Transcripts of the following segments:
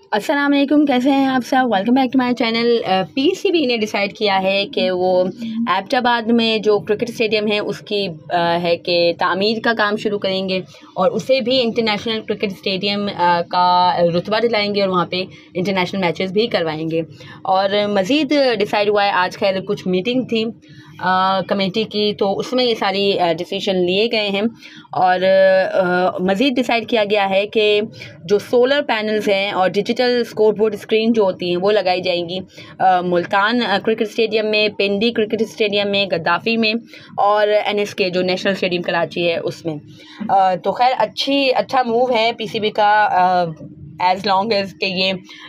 अस्सलाम वालेकुम, कैसे हैं आप सब। Welcome back to my channel. PCB ने डिसाइड किया है कि वो एबटाबाद में जो क्रिकेट स्टेडियम है उसकी है कि तामीर का काम शुरू करेंगे और उसे भी इंटरनेशनल क्रिकेट स्टेडियम का रुतबा दिलाएंगे और वहाँ पे इंटरनेशनल मैचेस भी करवाएंगे। और मज़ीद डिसाइड हुआ है, आज खैर कुछ मीटिंग थी कमेटी की, तो उसमें ये सारी डिसीजन लिए गए हैं। और मज़ीद डिसाइड किया गया है कि जो सोलर पैनल्स हैं और डिजिटल स्कोरबोर्ड स्क्रीन जो होती हैं वो लगाई जाएंगी मुल्तान क्रिकेट स्टेडियम में, पिंडी क्रिकेट स्टेडियम में, गद्दाफ़ी में और NSK जो नेशनल स्टेडियम कराची है उसमें। तो खैर अच्छा मूव है पीसीबी का, एज़ लॉन्ग एज़ के ये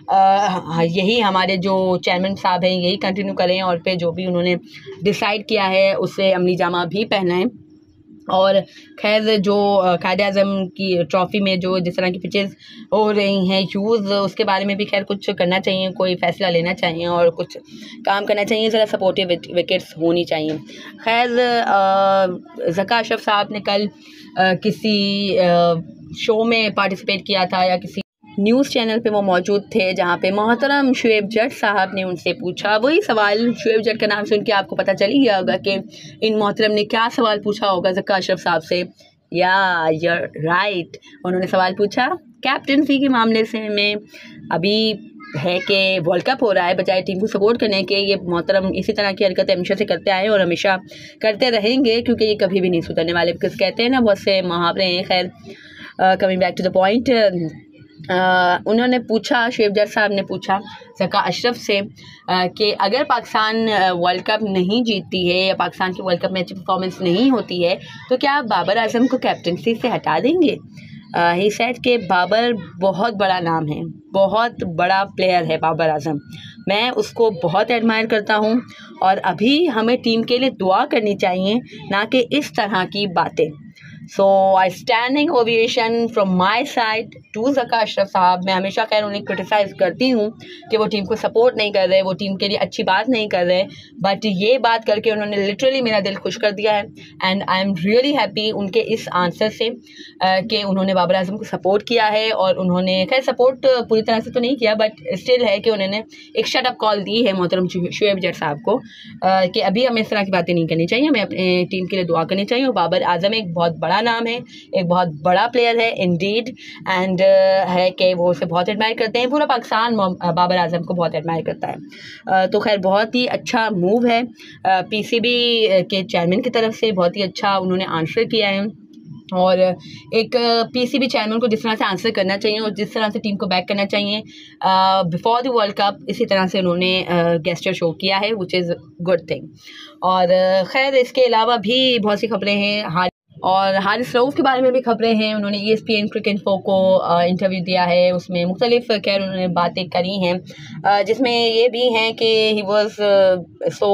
यही हमारे जो चेयरमैन साहब हैं यही कंटिन्यू करें और फिर जो भी उन्होंने डिसाइड किया है उससे अमली जामा भी पहनाएं। और खैर जो कायद-ए-आज़म की ट्रॉफ़ी में जो जिस तरह की पिचेस हो रही हैं यूज़, उसके बारे में भी खैर कुछ करना चाहिए, कोई फ़ैसला लेना चाहिए और कुछ काम करना चाहिए, ज़रा सपोर्टिव विकेट्स होनी चाहिए। खैर ज़का अशरफ साहब ने कल किसी शो में पार्टिसिपेट किया था या किसी न्यूज़ चैनल पे वो मौजूद थे, जहाँ पे मोहतरम शुएब जट साहब ने उनसे पूछा वही सवाल। शुएब जट का नाम सुन के आपको पता चल ही गया होगा कि इन मोहतरम ने क्या सवाल पूछा होगा ज़का अशरफ साहब से। या यूर राइट, उन्होंने सवाल पूछा कैप्टनसी के मामले से में। अभी है कि वर्ल्ड कप हो रहा है, बजाय टीम को सपोर्ट करने के ये मोहतरम इसी तरह की हरकतें हमेशा से करते आए और हमेशा करते रहेंगे, क्योंकि ये कभी भी नहीं सुधरने वाले। बिकॉज कहते हैं ना, बहुत से मुहावरे हैं। खैर coming back to the point, उन्होंने पूछा, शुएब जट साहब ने पूछा ज़का अशरफ से कि अगर पाकिस्तान वर्ल्ड कप नहीं जीतती है या पाकिस्तान की वर्ल्ड कप में अच्छी परफॉर्मेंस नहीं होती है तो क्या आप बाबर आजम को कैप्टनसी से हटा देंगे। ही सेड कि बाबर बहुत बड़ा नाम है, बहुत बड़ा प्लेयर है बाबर आजम, मैं उसको बहुत एडमायर करता हूँ और अभी हमें टीम के लिए दुआ करनी चाहिए, ना कि इस तरह की बातें। So I standing ovation from my side to Zaka Ashraf साहब। मैं हमेशा खैर उन्हें क्रिटिसाइज़ करती हूँ कि वो टीम को सपोर्ट नहीं कर रहे, वो टीम के लिए अच्छी बात नहीं कर रहे, बट ये बात करके उन्होंने लिटरली मेरा दिल खुश कर दिया है। And I am really happy उनके इस आंसर से कि उन्होंने बाबर आजम को सपोर्ट किया है। और उन्होंने खैर सपोर्ट पूरी तरह से तो नहीं किया, बट स्टिल है कि उन्होंने एक शट अप कॉल दी है मोहतरम शुएब जट साहब को कि अभी हमें इस तरह की बातें नहीं करनी चाहिए, हमें अपने टीम के लिए दुआ करनी चाहिए। और बाबर आजम एक बहुत बड़ा नाम है, एक बहुत बड़ा प्लेयर है इंडीड, एंड है कि वो उसे बहुत एडमायर करते हैं, पूरा पाकिस्तान बाबर आजम को बहुत एडमायर करता है। तो खैर बहुत ही अच्छा मूव है पीसीबी के चेयरमैन की तरफ से, बहुत ही अच्छा उन्होंने आंसर किया है। और एक पीसीबी चेयरमैन को जिस तरह से आंसर करना चाहिए और जिस तरह से टीम को बैक करना चाहिए बिफोर द वर्ल्ड कप, इसी तरह से उन्होंने गेस्चर शो किया है, विच इज़ गुड थिंग। और खैर इसके अलावा भी बहुत सी खबरें हैं, और हारिस रऊफ़ के बारे में भी खबरें हैं। उन्होंने ESPN क्रिकेट इन्फो को इंटरव्यू दिया है, उसमें मुख्तलिफ खैर उन्होंने बातें करी हैं, जिसमें ये भी हैं कि ही वॉज सो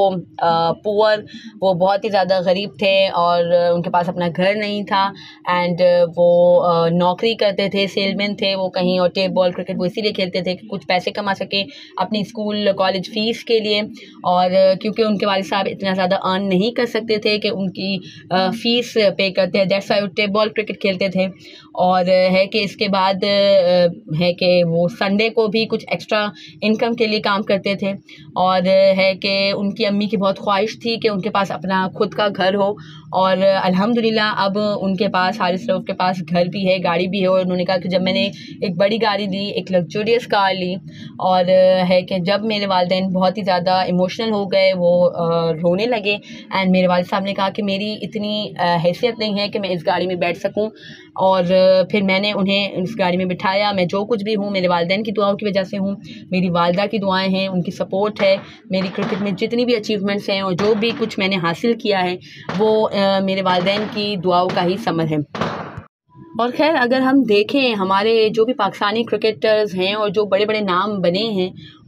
पुअर, वो बहुत ही ज़्यादा गरीब थे और उनके पास अपना घर नहीं था। एंड वो नौकरी करते थे, सेलमैन थे वो कहीं, और टेप बॉल क्रिकेट वो इसीलिए खेलते थे कि कुछ पैसे कमा सके अपनी स्कूल कॉलेज फ़ीस के लिए। और क्योंकि उनके वालिद साहब इतना ज़्यादा अर्न नहीं कर सकते थे कि उनकी फ़ीस पे करते हैं, दैट्स व्हाई वो टेप बॉल क्रिकेट खेलते थे। और है कि इसके बाद है कि वो संडे को भी कुछ एक्स्ट्रा इनकम के लिए काम करते थे। और है कि उनकी अम्मी की बहुत ख्वाहिश थी कि उनके पास अपना खुद का घर हो, और अल्हम्दुलिल्लाह अब उनके पास, हारिस रऊफ़ के पास घर भी है, गाड़ी भी है। और उन्होंने कहा कि जब मैंने एक बड़ी गाड़ी ली, एक लग्जरियस कार ली, और है कि जब मेरे वालिदैन बहुत ही ज़्यादा इमोशनल हो गए, वो रोने लगे, एंड मेरे वालिद साहब ने कहा कि मेरी इतनी हैसियत नहीं है कि मैं इस गाड़ी में बैठ सकूं। और फिर मैंने उन्हें इस गाड़ी में बिठाया। मैं जो कुछ भी हूँ मेरे वालिदैन की दुआओं की वजह से हूँ, मेरी वालिदा की दुआएं हैं, उनकी सपोर्ट है, मेरी क्रिकेट में जितनी भी अचीवमेंट्स हैं और जो भी कुछ मैंने हासिल किया है वो मेरे वालिदैन की दुआओं का ही समर है। और खैर अगर हम देखें हमारे जो भी पाकिस्तानी क्रिकेटर्स हैं और जो बड़े बड़े नाम बने हैं,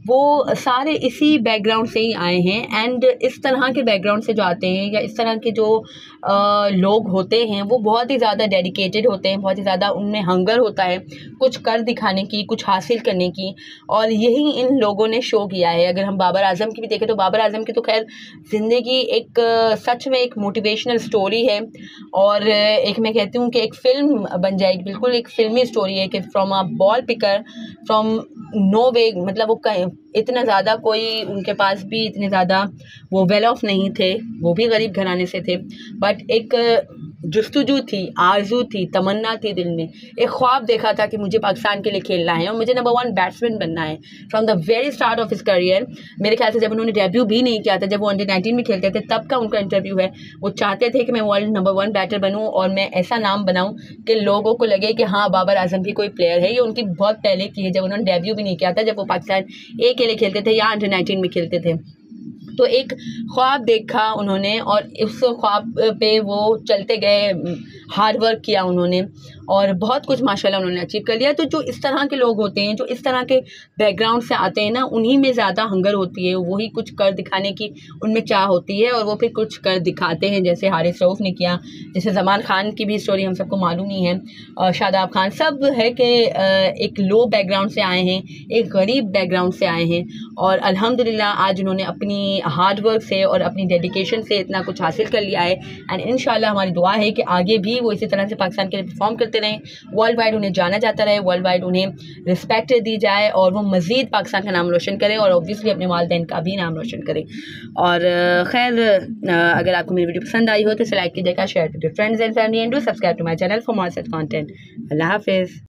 वो सारे इसी बैकग्राउंड से ही आए हैं। एंड इस तरह के बैकग्राउंड से जो आते हैं या इस तरह के जो लोग होते हैं वो बहुत ही ज़्यादा डेडिकेटेड होते हैं, बहुत ही ज़्यादा उनमें हंगर होता है कुछ कर दिखाने की, कुछ हासिल करने की, और यही इन लोगों ने शो किया है। अगर हम बाबर आज़म की भी देखें तो बाबर आज़म की तो खैर ज़िंदगी एक सच में एक मोटिवेशनल स्टोरी है, और एक मैं कहती हूँ कि एक फ़िल्म बन जाएगी, बिल्कुल एक फ़िल्मी स्टोरी है कि from a ball picker from no way, मतलब वो कहीं इतना ज़्यादा कोई उनके पास भी इतने ज़्यादा वो वेल ऑफ नहीं थे, वो भी गरीब घराने से थे, बट एक जुस्तजू थी, आरजू थी, तमन्ना थी दिल में, एक ख्वाब देखा था कि मुझे पाकिस्तान के लिए खेलना है और मुझे नंबर 1 बैट्समैन बनना है। From the very start of his career, मेरे ख्याल से जब उन्होंने डेब्यू भी नहीं किया था, जब वो अंडर 19 में खेलते थे तब का उनका इंटरव्यू है, वो चाहते थे कि मैं वर्ल्ड नंबर 1 बैटर बनूँ और मैं ऐसा नाम बनाऊँ कि लोगों को लगे कि हाँ बाबर आज़म भी कोई प्लेयर है। ये उनकी बहुत पहले की है, जब उन्होंने डेब्यू भी नहीं किया था, जब वो पाकिस्तान ए के लिए खेलते थे या अंडर 19 में खेलते थे। तो एक ख्वाब देखा उन्होंने और उस ख्वाब पे वो चलते गए, हार्ड वर्क किया उन्होंने और बहुत कुछ माशाल्लाह उन्होंने अचीव कर लिया। तो जो इस तरह के लोग होते हैं, जो इस तरह के बैकग्राउंड से आते हैं ना, उन्हीं में ज़्यादा हंगर होती है, वही कुछ कर दिखाने की उनमें चाह होती है और वो फिर कुछ कर दिखाते हैं, जैसे हारिस रऊफ़ ने किया, जैसे ज़मान खान की भी स्टोरी हम सबको मालूम ही है, शादाब खान, सब है कि एक लो बैकग्राउंड से आए हैं, एक गरीब बैकग्राउंड से आए हैं और अल्हम्दुलिल्लाह आज उन्होंने अपनी हार्ड वर्क से और अपनी डेडिकेशन से इतना कुछ हासिल कर लिया है। एंड इंशाल्लाह हमारी दुआ है कि आगे भी वो इसी तरह से पाकिस्तान के लिए परफॉर्म करते रहें, वर्ल्ड वाइड उन्हें जाना जाता रहे, वर्ल्ड वाइड उन्हें रिस्पेक्ट दी जाए और वो मज़ीद पाकिस्तान का नाम रोशन करें और ऑब्वियसली अपने वालिदैन का भी नाम रोशन करें। और खैर अगर आपको मेरी वीडियो पसंद आई हो तो इसे लाइक कीजिएगा, शेयर कीजिए friends and family, and do subscribe to my channel for more such content. अल्लाह हाफिज़।